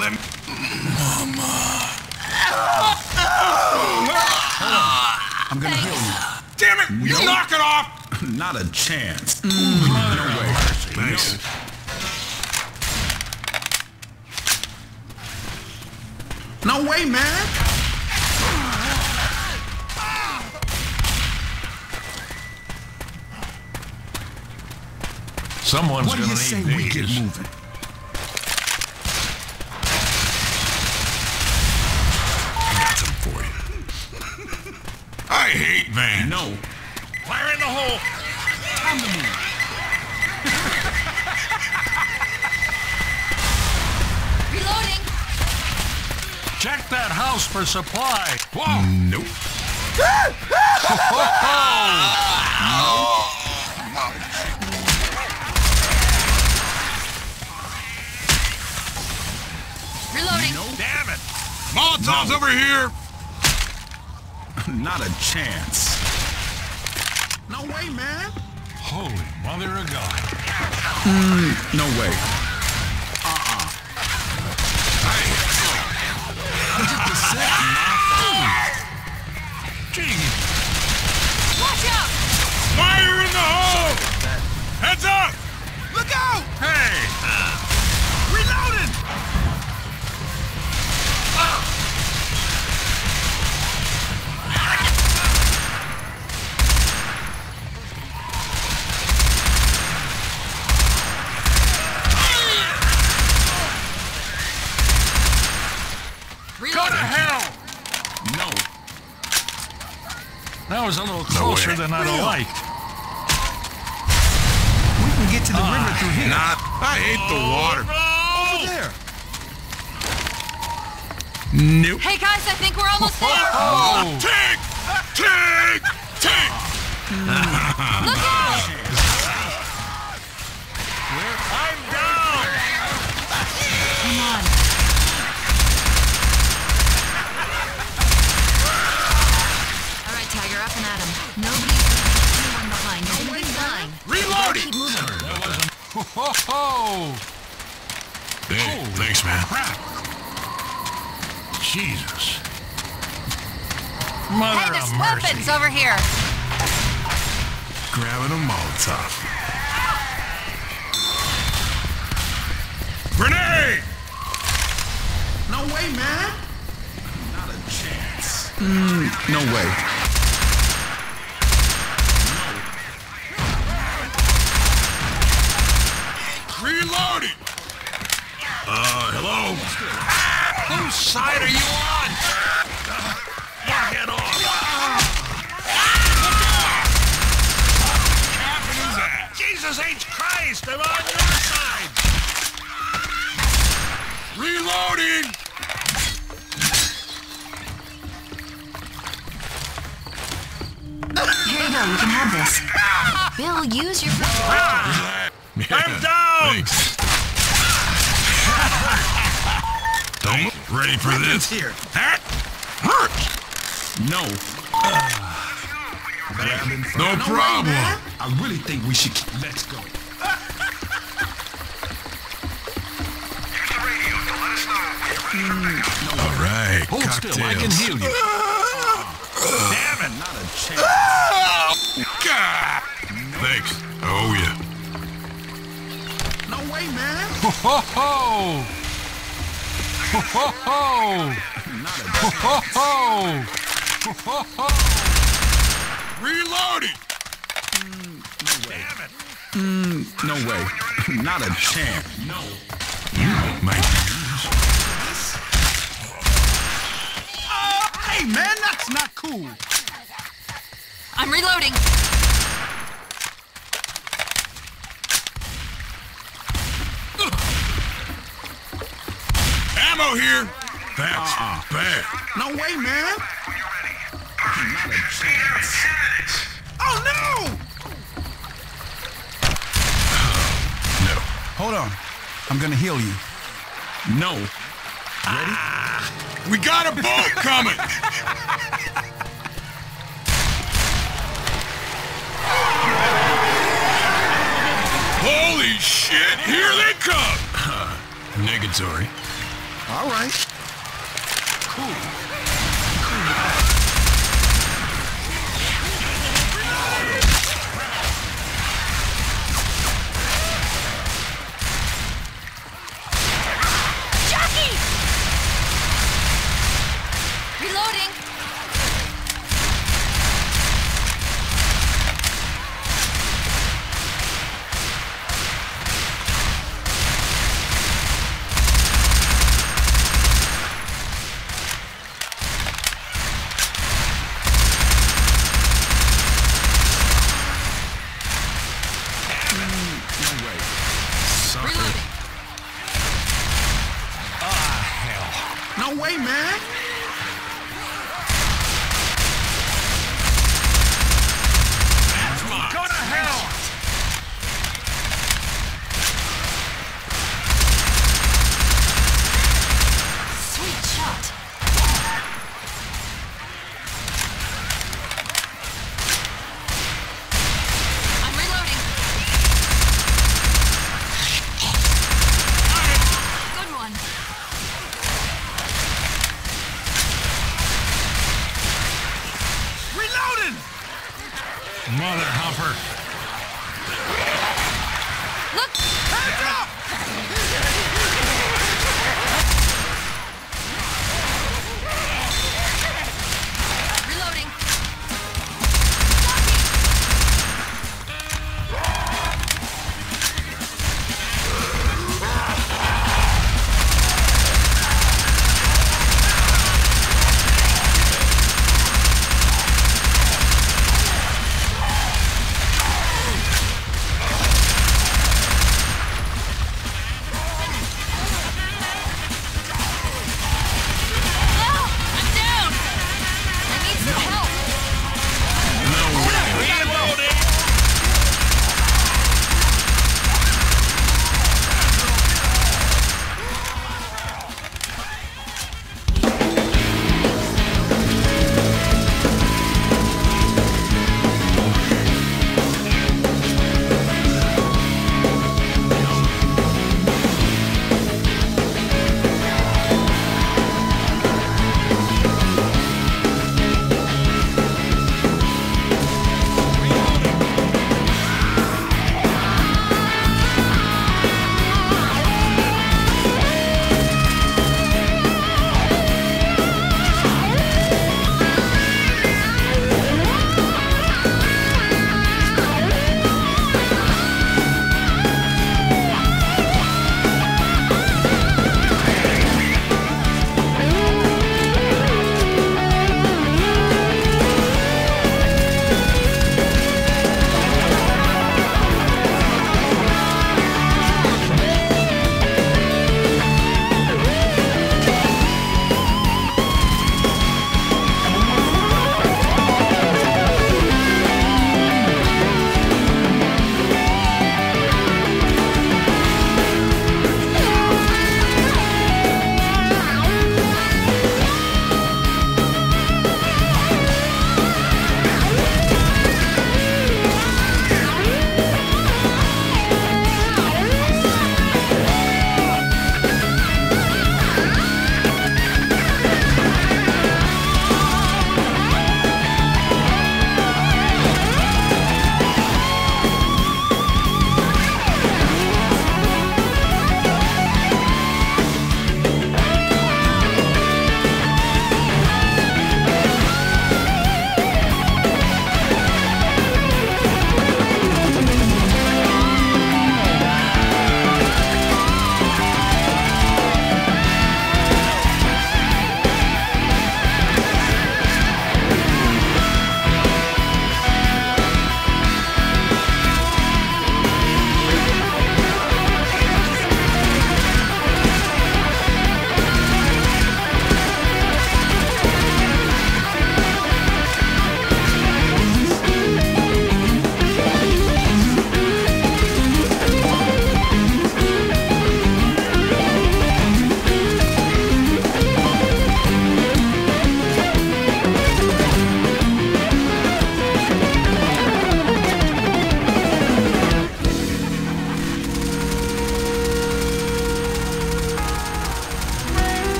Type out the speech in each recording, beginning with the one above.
let me... I'm gonna heal you. Damn it! Will you knock it off? Not a chance. No way. Thanks. No way, man. Someone's What do gonna you say need we get these. moving? I got some for you. I hate Van. No. Fire in the hole! Time to move. Reloading. Check that house for supply. Whoa! Nope. Reloading. Damn it! Molotov's over here! Not a chance. No way, man. Holy mother of God. No way. Gee, Watch out. Fire in the hole! Heads up! Look out! hey! Reloading! Go to hell! No. That was a little closer way. than I'd have liked. We can get to the river through here. Not. I hate the water. Over there. Nope. Hey guys, I think we're almost there. Oh! Tank! Tank! Tank! Look out. I'm down! Come on. All right, Tiger, up and at him. Nobody's leaving anyone behind. You're gonna be fine. Reloading! Keep moving. Ho-ho-ho! Hey, thanks, man. Crap! Jesus. Hey, Mother there's of mercy. weapons over here. Grabbing a Molotov. Grenade! No way, man. Not a chance. No way. Reloading! Hello? Whose side are you on? Knock it off! Capping his ass. Jesus H. Christ, I'm on your side! Reloading! Here you go. You can have this. Bill, use your... I'm down! Thanks. Don't ready for this. Here. That hurt. No. No No problem. way, man. I really think we should keep... Let's go. All right. Hold still, I can cocktails. heal you. Damn it! Not a chance. Oh, God. Thanks. Oh, yeah. No way, man. Ho-ho-ho! Ho-ho-ho! Not a Ho-ho-ho! Ho-ho-ho! Reloading. Damn it! No way. Not a chance. No. Mike. Hey, man, that's not cool. I'm reloading. Ammo here. That's bad. No way, man. Not a chance. Oh, no! No. Hold on. I'm gonna heal you. No. Ready? We got a boat coming. Holy shit! Here they come. Negatory. All right. Cool. Jackie! Reloading. Reloading. No way, man. Go to hell! Sweet shot. I'm reloading. Good one. Reloading! Mother humper. Look! Hands up! Reloading.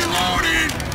Reloading!